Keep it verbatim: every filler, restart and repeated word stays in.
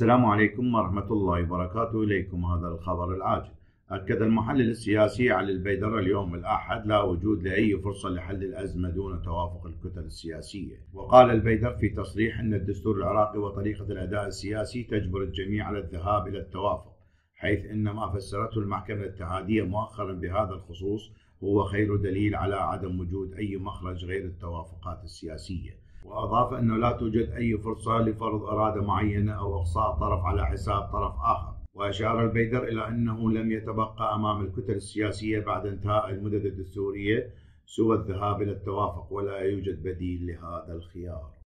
السلام عليكم ورحمة الله وبركاته. إليكم هذا الخبر العاجل. أكد المحلل السياسي علي البيدر اليوم الأحد لا وجود لأي فرصة لحل الأزمة دون توافق الكتل السياسية. وقال البيدر في تصريح أن الدستور العراقي وطريقة الأداء السياسي تجبر الجميع على الذهاب إلى التوافق، حيث أن ما فسرته المحكمة الاتحادية مؤخرا بهذا الخصوص هو خير دليل على عدم وجود أي مخرج غير التوافقات السياسية. وأضاف أنه لا توجد أي فرصة لفرض إرادة معينة أو إقصاء طرف على حساب طرف آخر. وأشار البيدر إلى أنه لم يتبقى أمام الكتل السياسية بعد انتهاء المدد الدستورية سوى الذهاب إلى التوافق، ولا يوجد بديل لهذا الخيار.